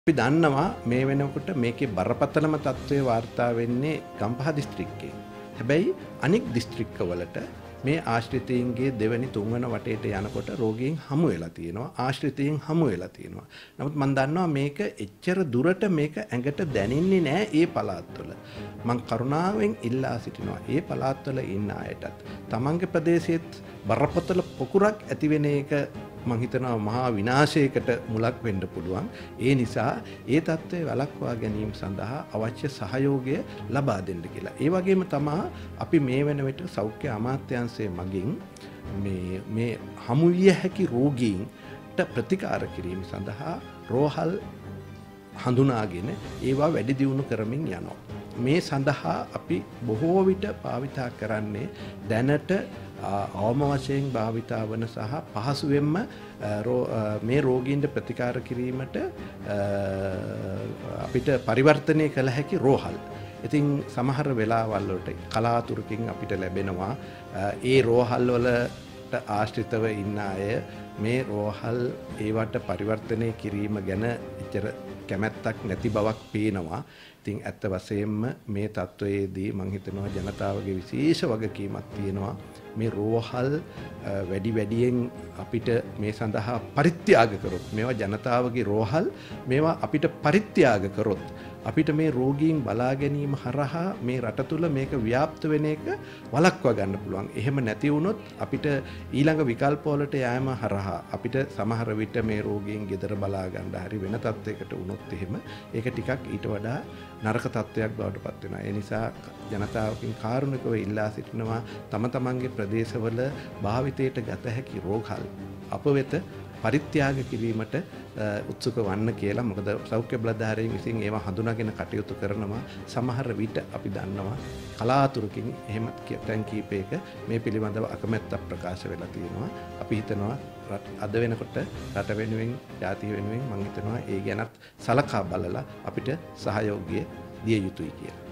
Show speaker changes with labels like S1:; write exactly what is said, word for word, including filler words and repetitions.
S1: අපි දන්නවා මේ වෙනකොට මේකේ බරපතලම තත්ත්වය වාර්තා වෙන්නේ ගම්පහ දිස්ත්‍රික්කයේ. හැබැයි අනෙක් දිස්ත්‍රික්කවලට මේ ආශ්‍රිතයින්ගේ දෙවෙනි තුන්වන වටේට යනකොට රෝගීන් හමු වෙලා තියෙනවා. ආශ්‍රිතයින් හමු වෙලා තියෙනවා. නමුත් මම දන්නවා මේක එච්චර දුරට මේක ඇඟට දැනෙන්නේ නැහැ ඒ පළාත්වල. මම කරුණාවෙන් ඉල්ලා සිටිනවා ඒ පළාත්වල ඉන්න අයටත් තමන්ගේ ප්‍රදේශයේත් බරපතල පොකුරක් ඇති වෙන එක මම හිතනවා මහා විනාශයකට මුලක් වෙන්න පුළුවන්. ඒ නිසා ඒ தත්ත්වය වළක්වා ගැනීම සඳහා අවශ්‍ය සහයෝගය ලබා දෙන්න කියලා. ඒ වගේම තමයි අපි මේ වෙන විට සෞඛ්‍ය අමාත්‍යාංශයේ මගින් මේ මේ හමු විය හැකි රෝගීන්ට ප්‍රතිකාර කිරීම සඳහා රෝහල් හඳුනාගෙන ඒවා වැඩි දියුණු කරමින් යනවා. මේ සඳහා අපි බොහෝ විට භාවිතා කරන්නේ දැනට අවම වශයෙන් භාවිතා වන සහ පහසුවෙන්ම මේ රෝගීන්ට ප්‍රතිකාර කිරීමට අපිට පරිවර්තනය කළ හැකි රෝහල්. ඉතින් සමහර වෙලාවල් වලට කලාතුරකින් අපිට ලැබෙනවා ඒ රෝහල් වලට ආශ්‍රිතව ඉන්න අය මේ රෝහල් ඒවට පරිවර්තනය කිරීම ගැන එච්චර කැමැත්තක් නැති බවක් පේනවා. ඉතින් ඇත්ත වශයෙන්ම මේ තත්වයේදී මම හිතනවා ජනතාවගේ විශේෂ වගකීමක් තියෙනවා. මේ රෝහල් වැඩි වැඩියෙන් අපිට මේ සඳහා පරිත්‍යාග කරොත් මේවා ජනතාවගේ රෝහල් මේවා අපිට පරිත්‍යාග කරොත් අපිට මේ රෝගීන් බලා ගැනීම හරහා මේ රට තුල මේක ව්‍යාප්ත වෙන එක වළක්වා ගන්න පුළුවන්. එහෙම නැති වුණොත් අපිට ඊළඟ විකල්ප වලට යෑම හරහා අපිට සමහර විට මේ රෝගීන් ගෙදර බලා ගන්න හරි වෙන තත්යකට වුණොත් එහෙම ඒක ටිකක් ඊට වඩා නරක තත්ත්වයක් බවට පත් වෙනවා. ඒ නිසා ජනතාවකින් කාරුණිකව ඉල්ලා සිටිනවා තම තමන්ගේ ප්‍රදේශවල භාවිතයට ගත හැකි රෝහල් අප වෙත පරිත්‍යාග කිරීමට උත්සුක වන්න කියලා. මොකද සෞඛ්‍ය බලධාරීන් විසින් ඒවා හඳුනාගෙන කටයුතු කරනවා. සමහර විට අපි දන්නවා කලාතුරකින් එහෙම තැන් කීපයක මේ පිළිබඳව අකමැත්තක් ප්‍රකාශ වෙලා තියෙනවා. අපි හිතනවා අද වෙනකොට රට වෙනුවෙන් ජාතිය වෙනුවෙන් මම හිතනවා ඒ ගැනත් සලකා බලලා අපිට සහයෝගය දිය යුතුයි කියලා.